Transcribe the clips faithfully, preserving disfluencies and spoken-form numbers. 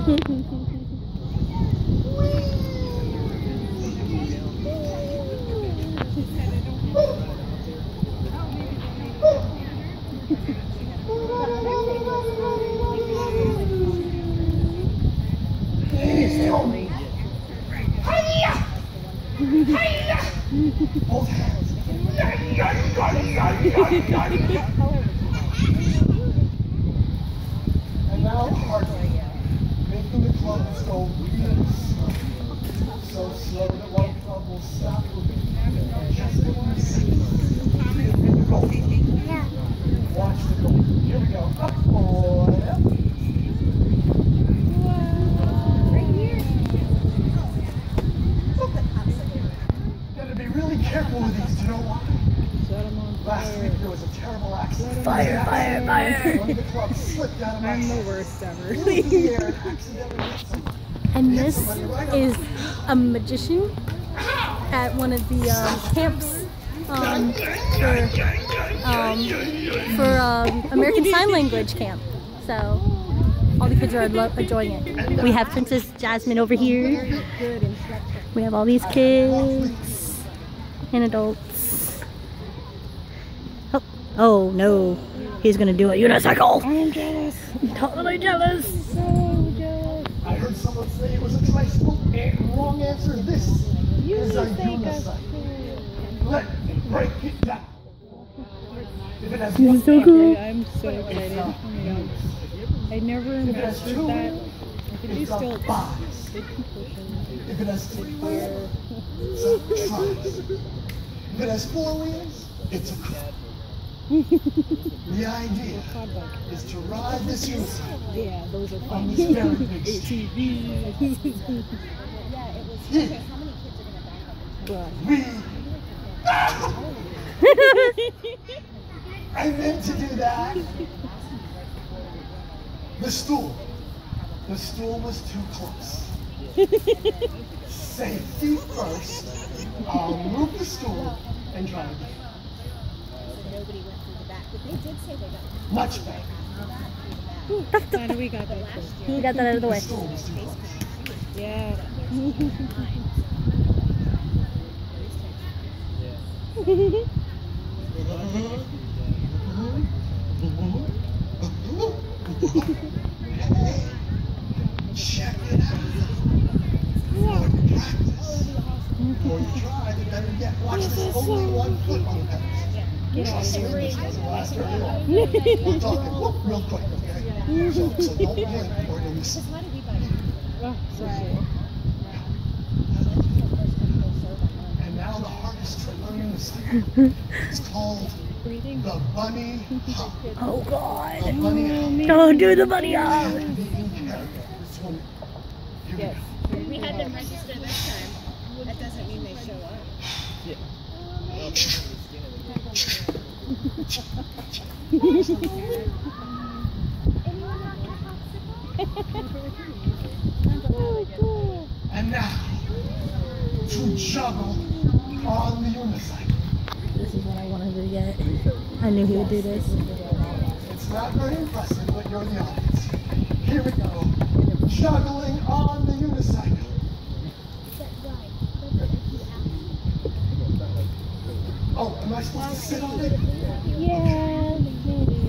Both hands. And now hardly, making the clubs go really slow. So slow that one club will stop moving. Just a few seconds. Go. Watch the go. Here we go. Up, boy. Up. Really careful with these, do you know why? Last week there was a terrible accident. Fire, fire, fire! One of the clubs slipped out of my I'm hand. the worst ever. And this is a magician at one of the uh, camps um, for, um, for um, American Sign Language camp. So all the kids are enjoying it. We have Princess Jasmine over here. We have all these kids and adults. Oh, oh no, he's gonna do a unicycle. I'm jealous. Totally jealous. So jealous. I heard someone say it was a tricycle, and wrong answer. This is a unicycle. Let me break it down. If it has This one is so cool. I'm so excited. Oh my god. I never mastered that. I could do still. Big compulsion. If it has three wheels, it's a tricycle. If it has four wheels, it's a car. The idea is to ride this unicycle. Yeah, those are On fun. this very big A T V. Here, we. I meant to do that. The stool. The stool was too close. Safety first. I'll move the stool and try again. Much better. Glad we got that first. We got that out of the The way. stool was too close. Yeah. Check it out. Before you practice, before you try, you better get. Watch this. Only one foot on the pedals. Trust me, this doesn't last very long. We're talking whoop, real quick, okay? So, so don't blink or you'll miss it. Oh, so cool. And now the hardest trick on the side. It's called the bunny hop. Oh God! The bunny hop. Don't do the bunny hop. And being careful. This one. Here we Yes. go. We had them register this time. That doesn't mean they show up. And now, to juggle on the unicycle. This is what I wanted to get. I knew he would do this. It's not very impressive, but you're the audience. Here we go. Juggling on the unicycle. Oh, am I supposed to sit on it? Yeah, maybe.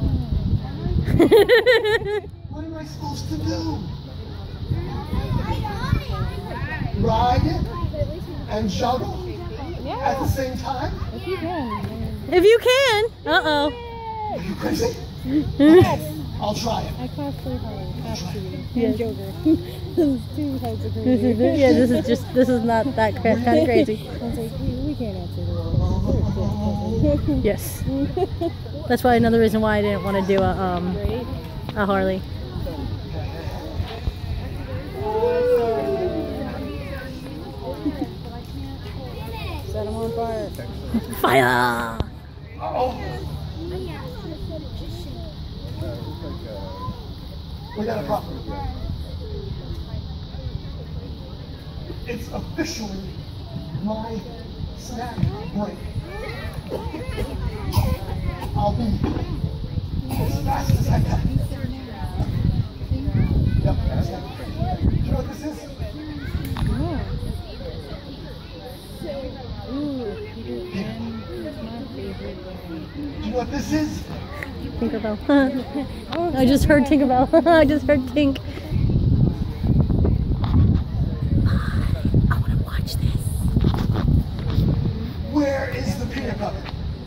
What am I supposed to do? Ride it and juggle at the same time? If you can. If you can. Uh oh. Are you crazy? Yes. I'll try it. I cosplay hard. Have to. Yes. And Joker. Those two types of crazy. Yeah, this is just this is not that kind of crazy. I was like, we, we can't answer the question. Yes. That's why another reason why I didn't want to do a um Right? a Harley. Set them on fire. Fire! Oh. We got a problem. It's officially my snack break. I'll be as fast as I can. Yep, that's it. you know what this is? Tinkerbell. I just heard Tinkerbell. I just heard Tink. I want to watch this. Where is the peanut butter?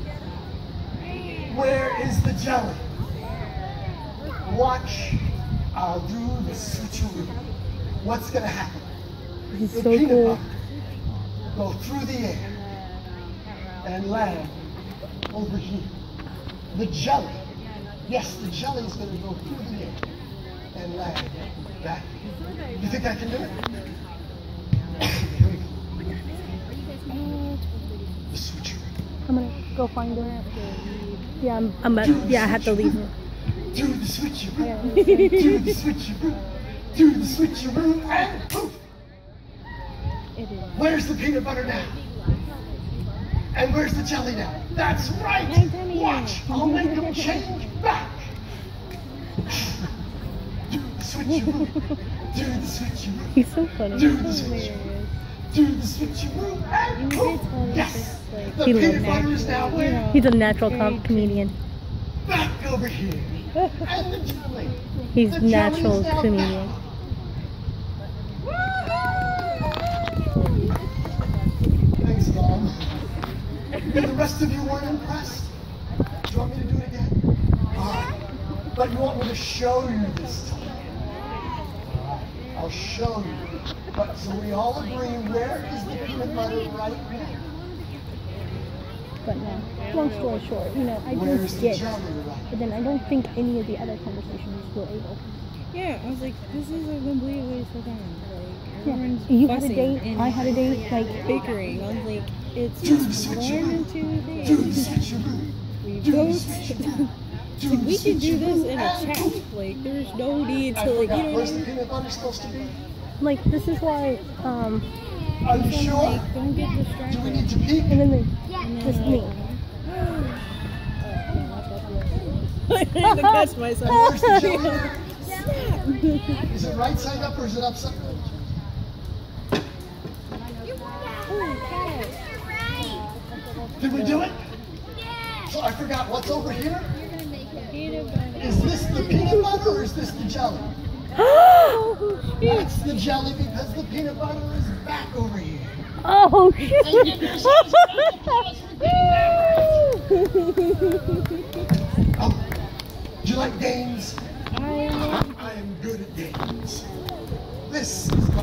Where is the jelly? Watch. I'll do the switcheroo. What's gonna happen? He's The so peanut cool. butter go through the air and land over here. The jelly, yes, the jelly is gonna go through the air and land back. You think I can do it? Here we go. The switcheroo. I'm gonna go find her. Yeah, I'm. I'm at, yeah, I have to leave her. Do the switcheroo. Do the switcheroo. Do the switcheroo and poof. Where's the peanut butter now? And where's the jelly now? That's right. Watch. I'll make them change back. Do the switcheroo. Do the switcheroo. He's so funny. Do the switcheroo. Do the switcheroo and poof. Yes. The He peanut loves butter is now where? He's a natural com comedian. Back over here. And the jelly. He's The jelly natural is now comedian. back. Thanks, Mom. And the rest of you weren't impressed? Do you want me to do it again? Alright. But you want me to show you this time? Alright. I'll show you. But so we all agree, where is the peanut butter right now? But no, long story short, you know, I do Where's the get, jelly right? but then I don't think any of the other conversations were able. Yeah, I was like, this is a complete waste of time. Like, Yeah. everyone's You had a fussing date, and I had a date, like, bickering. I was like, it's Do the just one switcheroo. and two Do the days. switcheroo. We Do the both. switcheroo. Do Like, the we should do this in a switcheroo chat. and Like, there's no need I to, like, forgot. you know what Where's I the mean? peanut butter supposed to be? like this is why, um, Are you sure? Like, don't get Do we distracted. need to peek? and then the, just me. I had to catch myself. Where's the jelly now? Is it right side up or is it upside down? Did we do it? So I forgot what's over here. Is this the peanut butter or is this the jelly? That's the jelly because the peanut butter is back over here. Oh shit! Oh, do you like games? I I am good at games. This is